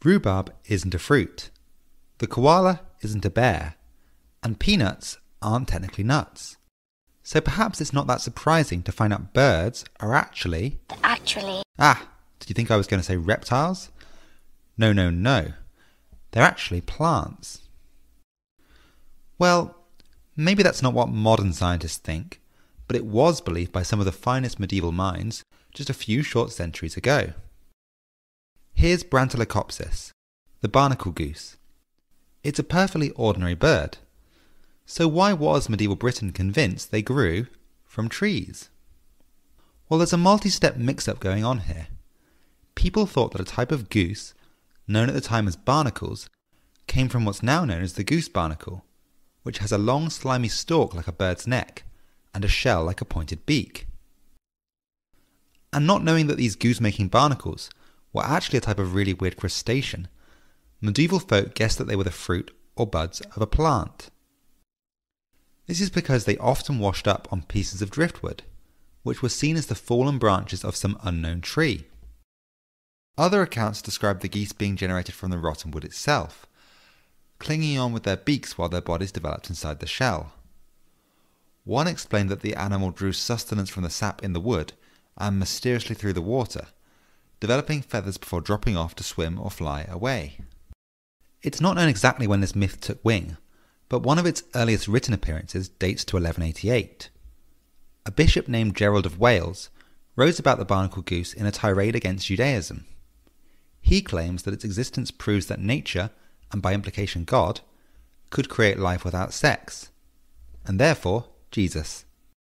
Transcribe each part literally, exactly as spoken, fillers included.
Rhubarb isn't a fruit, the koala isn't a bear, and peanuts aren't technically nuts. So perhaps it's not that surprising to find out birds are actually... Actually... Ah, did you think I was going to say reptiles? No, no, no. They're actually plants. Well, maybe that's not what modern scientists think, but it was believed by some of the finest medieval minds just a few short centuries ago. Here's Brantolocopsis, the barnacle goose. It's a perfectly ordinary bird. So why was medieval Britain convinced they grew from trees? Well, there's a multi-step mix-up going on here. People thought that a type of goose, known at the time as barnacles, came from what's now known as the goose barnacle, which has a long slimy stalk like a bird's neck and a shell like a pointed beak. And not knowing that these goose-making barnacles were actually a type of really weird crustacean, medieval folk guessed that they were the fruit or buds of a plant. This is because they often washed up on pieces of driftwood, which were seen as the fallen branches of some unknown tree. Other accounts describe the geese being generated from the rotten wood itself, clinging on with their beaks while their bodies developed inside the shell. One explained that the animal drew sustenance from the sap in the wood and mysteriously through the water, developing feathers before dropping off to swim or fly away. It's not known exactly when this myth took wing, but one of its earliest written appearances dates to eleven eighty-eight. A bishop named Gerald of Wales wrote about the barnacle goose in a tirade against Judaism. He claims that its existence proves that nature, and by implication God, could create life without sex, and therefore Jesus.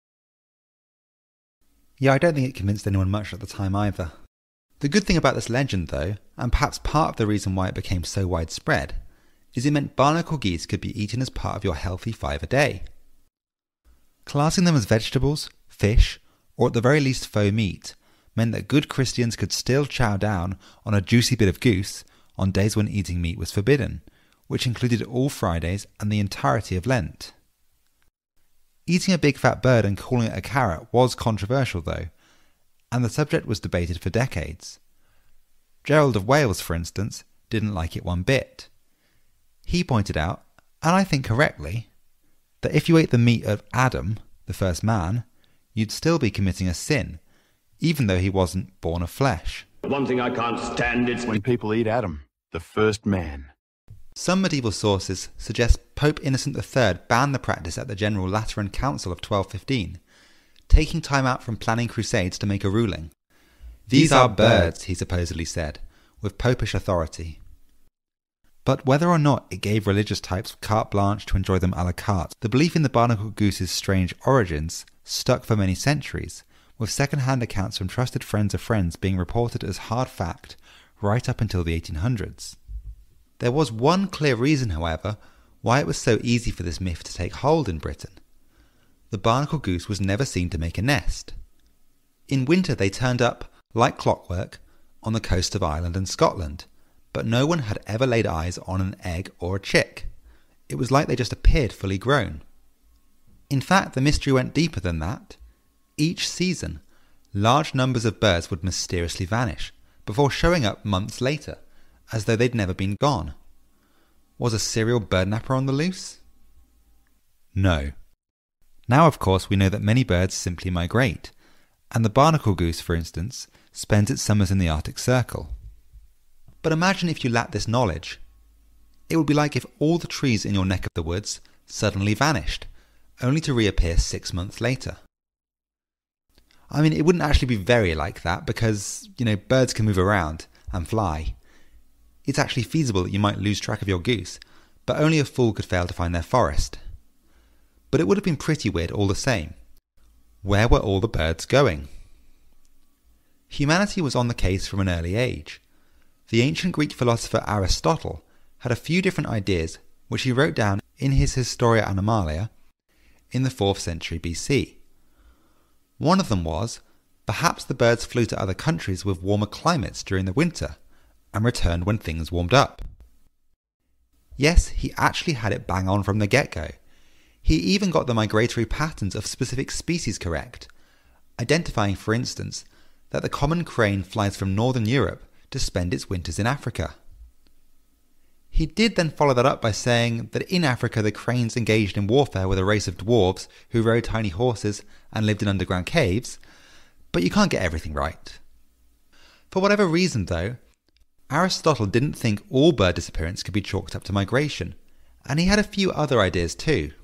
Yeah, I don't think it convinced anyone much at the time either. The good thing about this legend, though, and perhaps part of the reason why it became so widespread, is it meant barnacle geese could be eaten as part of your healthy five a day. Classing them as vegetables, fish, or at the very least faux meat, meant that good Christians could still chow down on a juicy bit of goose on days when eating meat was forbidden, which included all Fridays and the entirety of Lent. Eating a big fat bird and calling it a carrot was controversial, though, and the subject was debated for decades. Gerald of Wales, for instance, didn't like it one bit. He pointed out, and I think correctly, that if you ate the meat of Adam, the first man, you'd still be committing a sin, even though he wasn't born of flesh. One thing I can't stand is when people eat Adam, the first man. Some medieval sources suggest Pope Innocent the Third banned the practice at the General Lateran Council of twelve fifteen, taking time out from planning crusades to make a ruling. These are birds, he supposedly said, with popish authority. But whether or not it gave religious types carte blanche to enjoy them a la carte, the belief in the barnacle goose's strange origins stuck for many centuries, with second-hand accounts from trusted friends of friends being reported as hard fact right up until the eighteen hundreds. There was one clear reason, however, why it was so easy for this myth to take hold in Britain. The barnacle goose was never seen to make a nest. In winter they turned up, like clockwork, on the coast of Ireland and Scotland, but no one had ever laid eyes on an egg or a chick. It was like they just appeared fully grown. In fact, the mystery went deeper than that. Each season, large numbers of birds would mysteriously vanish, before showing up months later, as though they'd never been gone. Was a serial bird napper on the loose? No. Now, of course, we know that many birds simply migrate, and the barnacle goose, for instance, spends its summers in the Arctic Circle. But imagine if you lacked this knowledge. It would be like if all the trees in your neck of the woods suddenly vanished, only to reappear six months later. I mean, it wouldn't actually be very like that because, you know, birds can move around and fly. It's actually feasible that you might lose track of your goose, but only a fool could fail to find their forest. But it would have been pretty weird all the same. Where were all the birds going? Humanity was on the case from an early age. The ancient Greek philosopher Aristotle had a few different ideas which he wrote down in his Historia Animalia in the fourth century B C. One of them was, perhaps the birds flew to other countries with warmer climates during the winter and returned when things warmed up. Yes, he actually had it bang on from the get-go. He even got the migratory patterns of specific species correct, identifying, for instance, that the common crane flies from northern Europe to spend its winters in Africa. He did then follow that up by saying that in Africa the cranes engaged in warfare with a race of dwarves who rode tiny horses and lived in underground caves, but you can't get everything right. For whatever reason though, Aristotle didn't think all bird disappearance could be chalked up to migration, and he had a few other ideas too.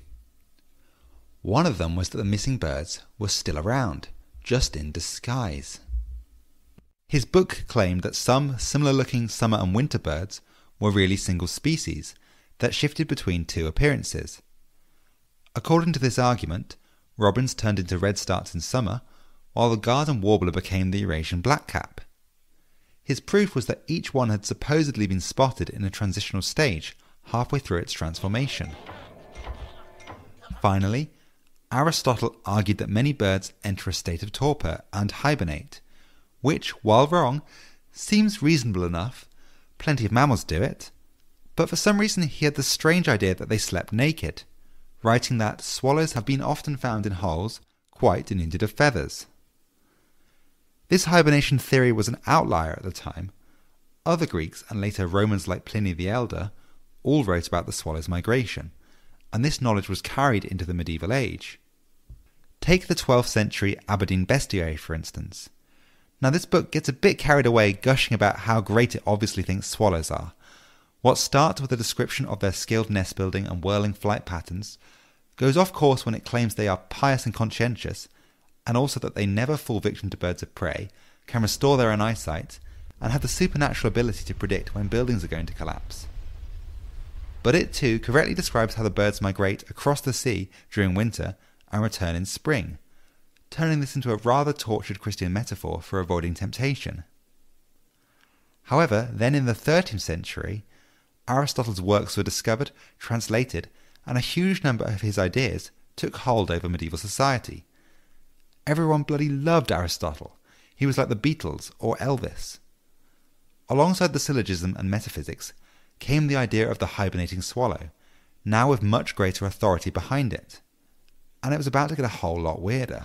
One of them was that the missing birds were still around, just in disguise. His book claimed that some similar-looking summer and winter birds were really single species that shifted between two appearances. According to this argument, robins turned into redstarts in summer, while the garden warbler became the Eurasian blackcap. His proof was that each one had supposedly been spotted in a transitional stage halfway through its transformation. Finally, Aristotle argued that many birds enter a state of torpor and hibernate, which, while wrong, seems reasonable enough. Plenty of mammals do it, but for some reason he had the strange idea that they slept naked, writing that swallows have been often found in holes, quite denuded of feathers. This hibernation theory was an outlier at the time. Other Greeks, and later Romans like Pliny the Elder, all wrote about the swallow's migration, and this knowledge was carried into the medieval age. Take the twelfth century Aberdeen Bestiary, for instance. Now this book gets a bit carried away gushing about how great it obviously thinks swallows are. What starts with a description of their skilled nest building and whirling flight patterns goes off course when it claims they are pious and conscientious, and also that they never fall victim to birds of prey, can restore their own eyesight, and have the supernatural ability to predict when buildings are going to collapse. But it too correctly describes how the birds migrate across the sea during winter and return in spring, turning this into a rather tortured Christian metaphor for avoiding temptation. However, then in the thirteenth century, Aristotle's works were discovered, translated, and a huge number of his ideas took hold over medieval society. Everyone bloody loved Aristotle. He was like the Beatles or Elvis. Alongside the syllogism and metaphysics came the idea of the hibernating swallow, now with much greater authority behind it. And it was about to get a whole lot weirder.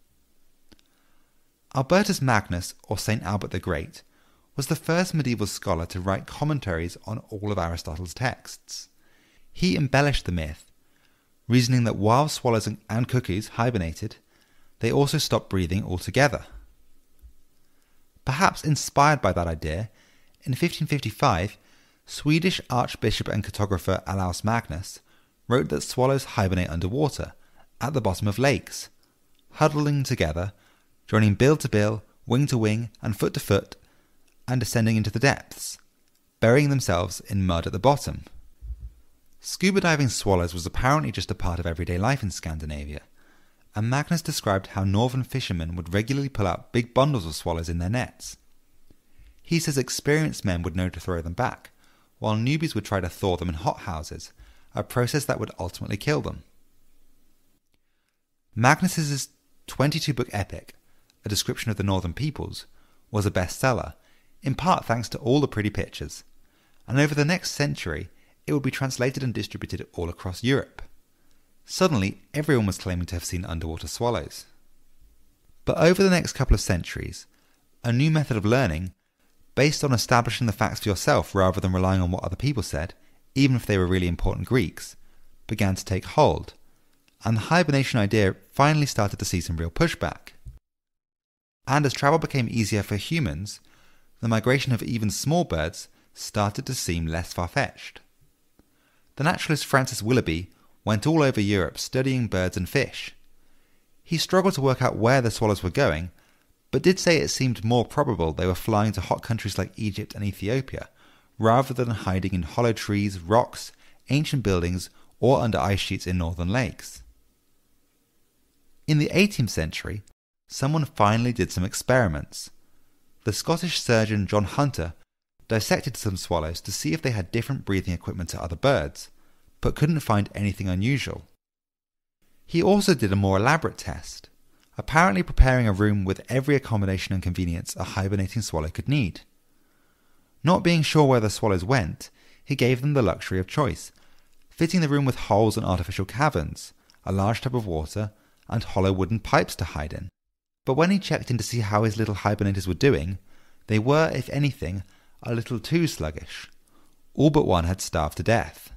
Albertus Magnus, or Saint Albert the Great, was the first medieval scholar to write commentaries on all of Aristotle's texts. He embellished the myth, reasoning that while swallows and cuckoos hibernated, they also stopped breathing altogether. Perhaps inspired by that idea, in fifteen fifty-five, Swedish archbishop and cartographer Olaus Magnus wrote that swallows hibernate underwater, at the bottom of lakes, huddling together, joining bill to bill, wing to wing, and foot to foot, and descending into the depths, burying themselves in mud at the bottom. Scuba diving swallows was apparently just a part of everyday life in Scandinavia, and Magnus described how northern fishermen would regularly pull out big bundles of swallows in their nets. He says experienced men would know to throw them back, while newbies would try to thaw them in hothouses, a process that would ultimately kill them. Magnus's twenty-two book epic, A Description of the Northern Peoples, was a bestseller, in part thanks to all the pretty pictures, and over the next century it would be translated and distributed all across Europe. Suddenly, everyone was claiming to have seen underwater swallows. But over the next couple of centuries, a new method of learning, based on establishing the facts for yourself rather than relying on what other people said, even if they were really important Greeks, began to take hold, and the hibernation idea finally started to see some real pushback. And as travel became easier for humans, the migration of even small birds started to seem less far-fetched. The naturalist Francis Willoughby went all over Europe studying birds and fish. He struggled to work out where the swallows were going, but did say it seemed more probable they were flying to hot countries like Egypt and Ethiopia, rather than hiding in hollow trees, rocks, ancient buildings, or under ice sheets in northern lakes. In the eighteenth century, someone finally did some experiments. The Scottish surgeon John Hunter dissected some swallows to see if they had different breathing equipment to other birds, but couldn't find anything unusual. He also did a more elaborate test, apparently preparing a room with every accommodation and convenience a hibernating swallow could need. Not being sure where the swallows went, he gave them the luxury of choice, fitting the room with holes and artificial caverns, a large tub of water, and hollow wooden pipes to hide in. But when he checked in to see how his little hibernators were doing, they were, if anything, a little too sluggish. All but one had starved to death.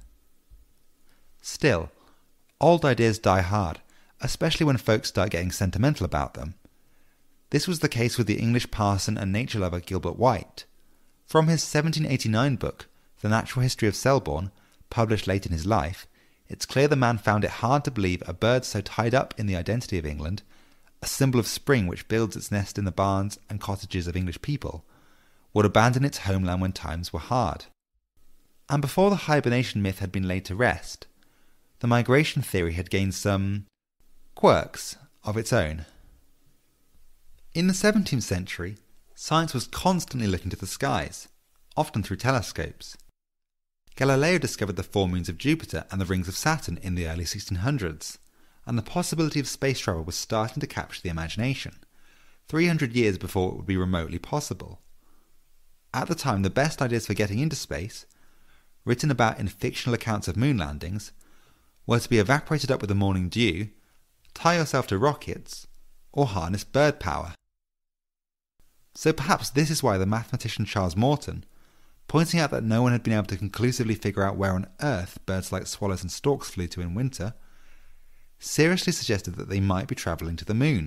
Still, old ideas die hard, especially when folks start getting sentimental about them. This was the case with the English parson and nature lover Gilbert White. From his seventeen eighty-nine book, The Natural History of Selborne, published late in his life, it's clear the man found it hard to believe a bird so tied up in the identity of England, a symbol of spring which builds its nest in the barns and cottages of English people, would abandon its homeland when times were hard. And before the hibernation myth had been laid to rest, the migration theory had gained some quirks of its own. In the seventeenth century, science was constantly looking to the skies, often through telescopes. Galileo discovered the four moons of Jupiter and the rings of Saturn in the early sixteen hundreds, and the possibility of space travel was starting to capture the imagination, three hundred years before it would be remotely possible. At the time, the best ideas for getting into space, written about in fictional accounts of moon landings, were to be evaporated up with the morning dew, tie yourself to rockets, or harness bird power. So perhaps this is why the mathematician Charles Morton, pointing out that no one had been able to conclusively figure out where on earth birds like swallows and storks flew to in winter, seriously suggested that they might be travelling to the moon.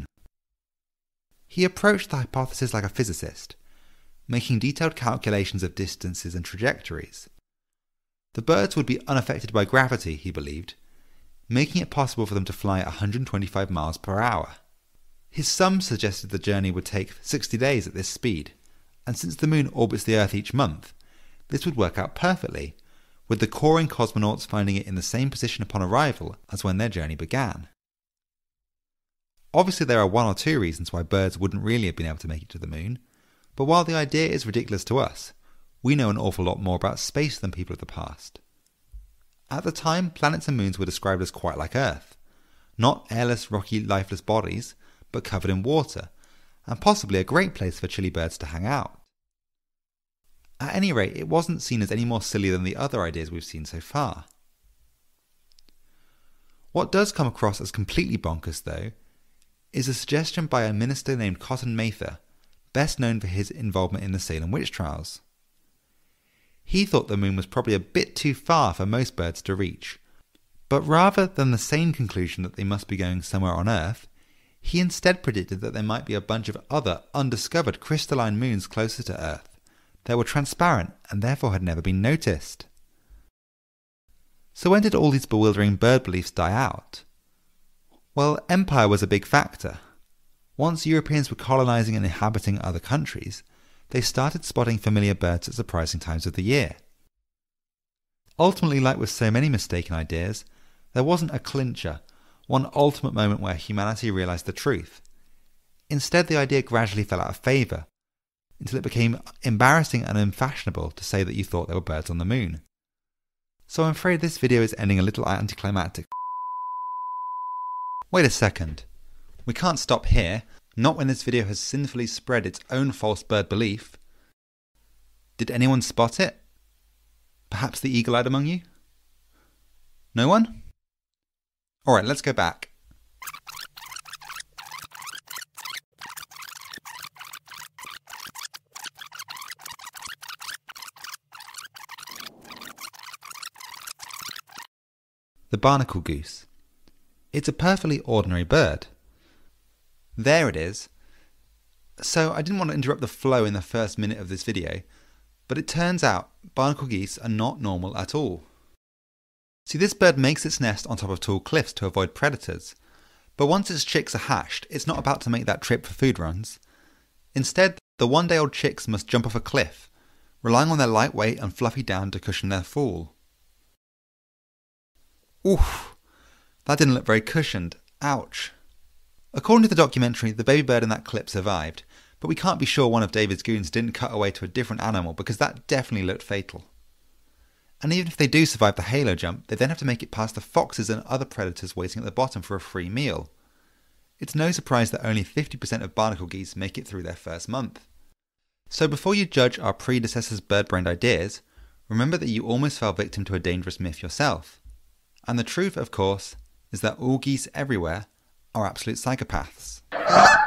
He approached the hypothesis like a physicist, making detailed calculations of distances and trajectories. The birds would be unaffected by gravity, he believed, making it possible for them to fly at one hundred twenty-five miles per hour. His sums suggested the journey would take sixty days at this speed, and since the moon orbits the Earth each month, this would work out perfectly, with the coring cosmonauts finding it in the same position upon arrival as when their journey began. Obviously there are one or two reasons why birds wouldn't really have been able to make it to the moon, but while the idea is ridiculous to us, we know an awful lot more about space than people of the past. At the time, planets and moons were described as quite like Earth, not airless, rocky, lifeless bodies, but covered in water, and possibly a great place for chilly birds to hang out. At any rate, it wasn't seen as any more silly than the other ideas we've seen so far. What does come across as completely bonkers, though, is a suggestion by a minister named Cotton Mather, best known for his involvement in the Salem witch trials. He thought the moon was probably a bit too far for most birds to reach, but rather than the sane conclusion that they must be going somewhere on Earth, he instead predicted that there might be a bunch of other undiscovered crystalline moons closer to Earth that were transparent and therefore had never been noticed. So when did all these bewildering bird beliefs die out? Well, empire was a big factor. Once Europeans were colonizing and inhabiting other countries, they started spotting familiar birds at surprising times of the year. Ultimately, like with so many mistaken ideas, there wasn't a clincher, one ultimate moment where humanity realized the truth. Instead, the idea gradually fell out of favour, until it became embarrassing and unfashionable to say that you thought there were birds on the moon. So I'm afraid this video is ending a little anticlimactic. Wait a second. We can't stop here, not when this video has sinfully spread its own false bird belief. Did anyone spot it? Perhaps the eagle-eyed among you? No one? Alright, let's go back. The Barnacle Goose. It's a perfectly ordinary bird. There it is. So I didn't want to interrupt the flow in the first minute of this video, but it turns out barnacle geese are not normal at all. See, this bird makes its nest on top of tall cliffs to avoid predators, but once its chicks are hatched, it's not about to make that trip for food runs. Instead, the one-day-old chicks must jump off a cliff, relying on their lightweight and fluffy down to cushion their fall. Oof, that didn't look very cushioned. Ouch. According to the documentary, the baby bird in that clip survived, but we can't be sure one of David's goons didn't cut away to a different animal because that definitely looked fatal. And even if they do survive the halo jump, they then have to make it past the foxes and other predators waiting at the bottom for a free meal. It's no surprise that only fifty percent of barnacle geese make it through their first month. So before you judge our predecessors' bird-brained ideas, remember that you almost fell victim to a dangerous myth yourself. And the truth, of course, is that all geese everywhere are absolute psychopaths.